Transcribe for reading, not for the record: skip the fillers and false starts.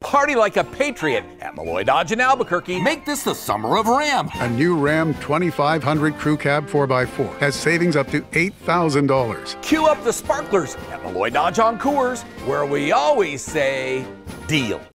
Party like a patriot at Melloy Dodge in Albuquerque. Make this the summer of Ram. A new Ram 2500 Crew Cab 4x4 has savings up to $8,000. Cue up the sparklers at Melloy Dodge on Coors, where we always say, deal.